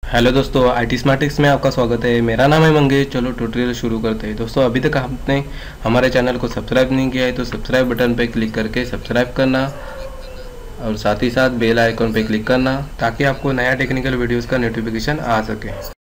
Hello दोस्तों, IT स्मार्टिक्स में आपका स्वागत है। मेरा नाम है मंगेश। चलो ट्यूटोरियल शुरू करते हैं। दोस्तों, अभी तक आपने हमारे चैनल को सब्सक्राइब नहीं किया है तो सब्सक्राइब बटन पर क्लिक करके सब्सक्राइब करना और साथ ही साथ बेल आइकन पर क्लिक करना ताकि आपको नया टेक्निकल वीडियोस का नोटिफिकेशन आ सके।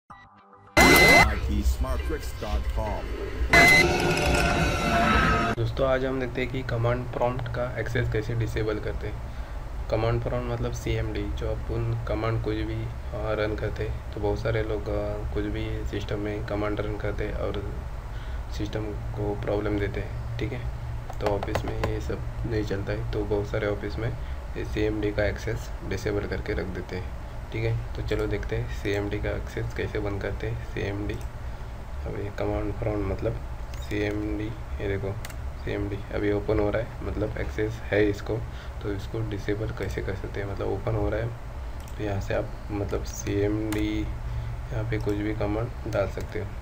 दोस्तों, आज हम देखते हैं कि कमांड प्रॉम्प्ट का एक्सेस कैसे डिसेबल करते हैं। कमांड प्रॉम्प्ट मतलब CMD, जो अपन कमांड कुछ भी रन करते तो बहुत सारे लोग कुछ भी सिस्टम में कमांड रन करते और सिस्टम को प्रॉब्लम देते हैं। ठीक है, तो ऑफिस में ये सब नहीं चलता है, तो बहुत सारे ऑफिस में ये CMD का एक्सेस डिसेबल करके रख देते हैं। ठीक है, तो चलो देखते हैं CMD का एक्सेस कैसे बंद करते हैं। CMD, अब ये कमांड प्रॉम्प्ट मतलब CMD, ये देखो CMD अभी ओपन हो रहा है, मतलब एक्सेस है इसको, तो इसको डिसेबल कैसे कर सकते हैं। मतलब ओपन हो रहा है तो यहाँ से आप मतलब CMD यहाँ पे कुछ भी कमांड डाल सकते हो।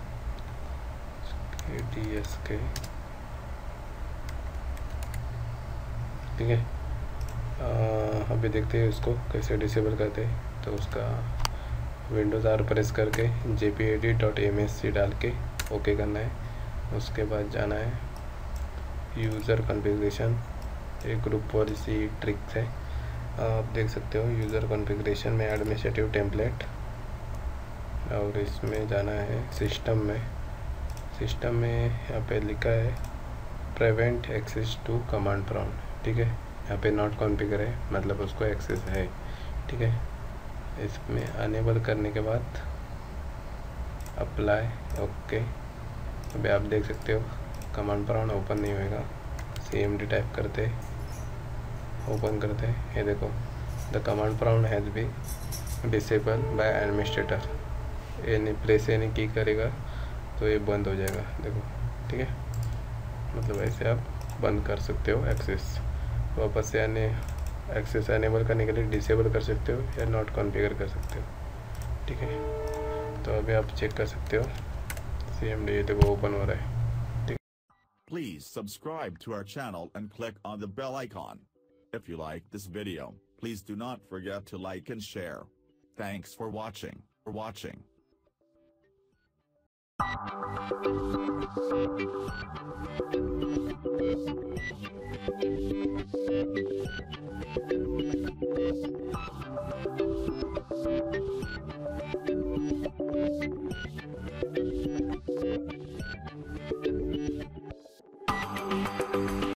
DSK, ठीक है। अभी देखते हैं उसको कैसे डिसेबल करते हैं। तो उसका विंडोज़ R प्रेस करके jpedit.msc डाल के ओके करना है। उसके बाद जाना है यूज़र कॉन्फ़िगरेशन, एक ग्रुप पॉलिसी ट्रिक्स है, आप देख सकते हो। यूज़र कॉन्फ़िगरेशन में एडमिनिस्ट्रेटिव टेम्पलेट, और इसमें जाना है सिस्टम में यहाँ पे लिखा है prevent access to command prompt. ठीक है, यहाँ पे नॉट कॉन्फ़िगर है, मतलब उसको एक्सेस है। ठीक है, इसमें अनेबल करने के बाद अप्लाई, ओके। अभी आप देख सकते हो कमांड प्रॉम्प्ट ओपन नहीं होएगा। CMD टाइप करते ओपन करते, ये देखो the command prompt has be disable by administrator. ये नहीं प्रेस नहीं की करेगा तो ये बंद हो जाएगा, देखो। ठीक है, मतलब ऐसे आप बंद कर सकते हो एक्सेस। वापस से एक्सेस एनेबल करने के लिए डिसेबल कर सकते हो या नॉट कॉन्फ़िगर कर सकते हो। ठीक है, तो अभी आप चेक कर सकते हो CMD, ये देखो ओपन हो रहा है। Please subscribe to our channel and click on the bell icon. If you like this video, please do not forget to like and share. Thanks for watching.